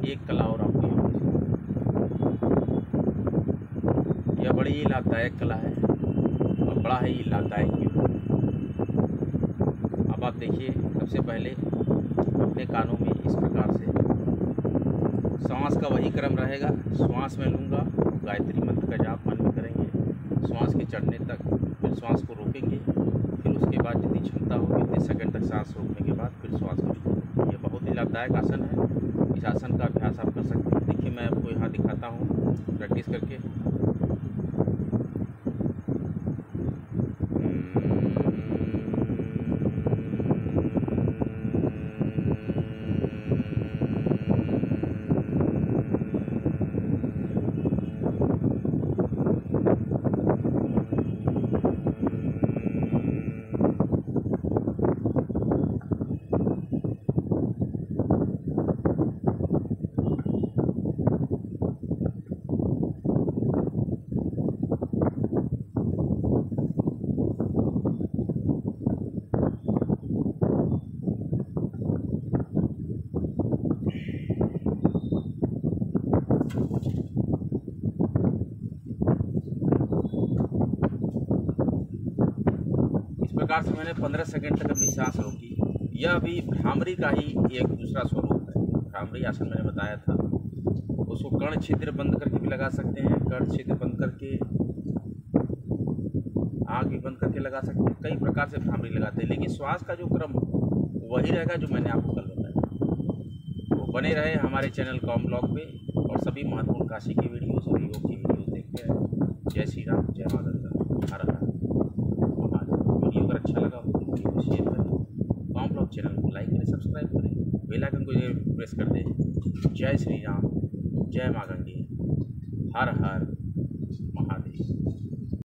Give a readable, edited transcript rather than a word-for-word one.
एक कला और आपकी यह बड़ी ही लाभदायक कला है और बड़ा ही लाभदायक योग। अब आप देखिए, सबसे पहले अपने कानों में इस प्रकार से श्वास का वही क्रम रहेगा। श्वास में लूँगा, गायत्री मंत्र का जाप मन में करेंगे श्वास के चढ़ने तक, फिर श्वास को रोकेंगे, फिर उसके बाद जितनी क्षमता होगी उतने सेकंड तक सांस रोकने के बाद फिर श्वास को छोड़ेंगे। ये बहुत ही लाभदायक आसन है। इस आसन का अभ्यास आप कर सकते हैं। देखिए, मैं आपको यहाँ दिखाता हूँ प्रैक्टिस करके। प्रकार से मैंने 15 सेकंड तक अपनी सांस रोकी। यह भी भ्रामरी का ही एक दूसरा स्वरूप है। भ्रामरी आसन मैंने बताया था, उसको कर्ण छिद्र बंद करके भी लगा सकते हैं, कर्ण छिद्र बंद करके, आँख भी बंद करके लगा सकते हैं। कई प्रकार से भ्रामरी लगाते हैं, लेकिन श्वास का जो क्रम वही रहेगा जो मैंने आपको कल बताया। तो बने रहे हमारे चैनल कॉम ब्लॉग पे और सभी महत्वपूर्ण काशी की वीडियोज़ और योग की वीडियोज़ देखते हैं। जय श्री राम, जय माता दी, हर हर। वीडियो अगर अच्छा लगा हो तो शेयर करें, कॉम ब्लॉग चैनल को लाइक करें, सब्सक्राइब करें, बेल आइकन को प्रेस कर दें। जय श्री राम, जय माँ गंगे, हर हर